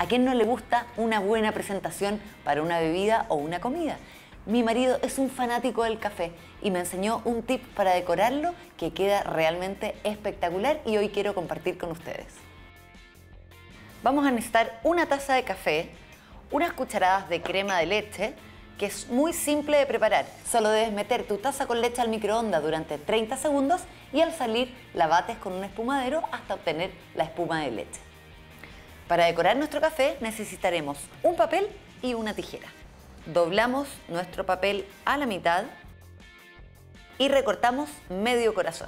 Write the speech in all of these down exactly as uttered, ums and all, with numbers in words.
¿A quién no le gusta una buena presentación para una bebida o una comida? Mi marido es un fanático del café y me enseñó un tip para decorarlo que queda realmente espectacular y hoy quiero compartir con ustedes. Vamos a necesitar una taza de café, unas cucharadas de crema de leche, que es muy simple de preparar. Solo debes meter tu taza con leche al microondas durante treinta segundos y al salir la bates con un espumadero hasta obtener la espuma de leche. Para decorar nuestro café necesitaremos un papel y una tijera. Doblamos nuestro papel a la mitad y recortamos medio corazón.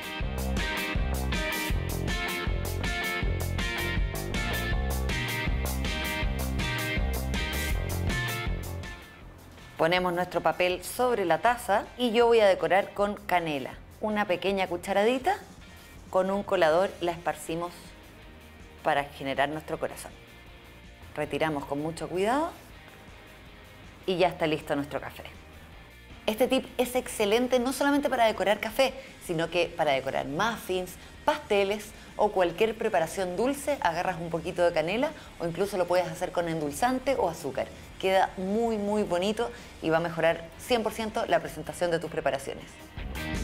Ponemos nuestro papel sobre la taza y yo voy a decorar con canela. Una pequeña cucharadita, con un colador la esparcimos para generar nuestro corazón. Retiramos con mucho cuidado y ya está listo nuestro café. Este tip es excelente no solamente para decorar café, sino que para decorar muffins, pasteles o cualquier preparación dulce. Agarras un poquito de canela o incluso lo puedes hacer con endulzante o azúcar. Queda muy muy bonito y va a mejorar cien por ciento la presentación de tus preparaciones.